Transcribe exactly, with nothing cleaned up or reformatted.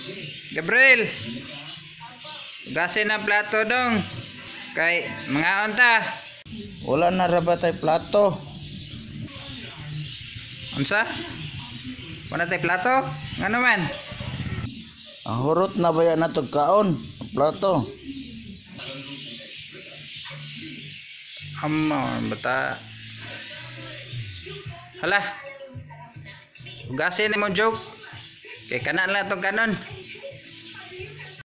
Gabriel. Gasin na plato dong. Kay mga onta. Wala na rabatay plato. Unsa? Wala tay plato? Nga naman. Ang hurot na ba yan na kaon? Plato. Amo bata. Hala. Gasin mo joke. Kay kanan lang tong kanon.